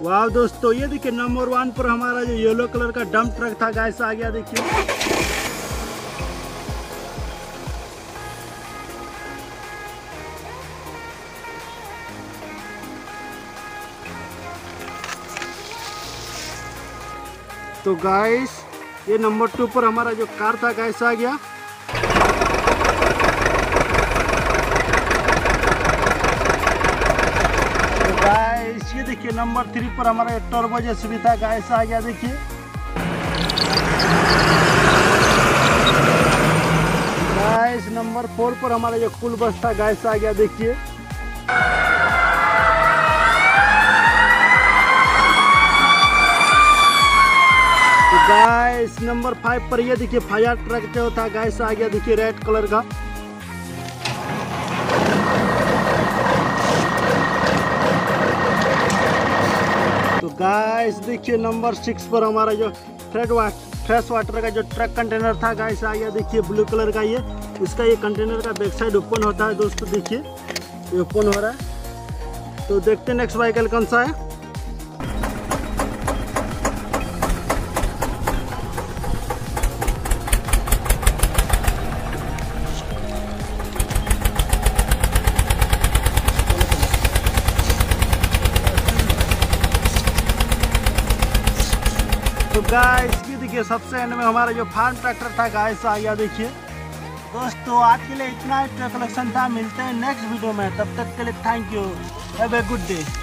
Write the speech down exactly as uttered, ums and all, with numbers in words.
वाह दोस्तों, ये देखिए नंबर वन पर हमारा जो येलो कलर का डंप ट्रक था गाइस आ गया। देखिए तो गाइस ये नंबर टू पर हमारा जो कार था गाइस आ गया। गाइस ये देखिए नंबर थ्री पर हमारा टर्बो जेसीबी था गाइस आ गया। देखिए गाइस नंबर फोर पर हमारा जो कुल बस था गाइस आ गया। देखिए तो गाइस नंबर फाइव पर ये देखिए फायर ट्रक जो था गाइस आ गया। देखिए रेड कलर का। तो गाइस देखिए नंबर सिक्स पर हमारा जो फ्रेश वाटर फ्रेश वाटर का जो ट्रक कंटेनर था गाइस आ गया। देखिए ब्लू कलर का ये इसका ये कंटेनर का बैक साइड ओपन होता है दोस्तों। देखिए ये ओपन हो रहा है। तो देखते हैं नेक्स्ट व्हीकल कौन सा है। तो गाइस ये देखिए सबसे एंड में हमारा जो फार्म ट्रैक्टर था गाइस आ गया। देखिए दोस्तों आज के लिए इतना ही ट्रक कलेक्शन था। मिलते हैं नेक्स्ट वीडियो में, तब तक के लिए thank you, have a good day.